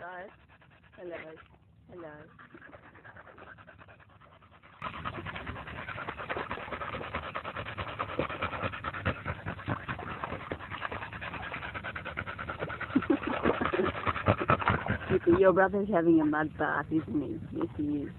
Hello. Hello. Hello. Your brother's having a mud bath, isn't he? Yes, he is.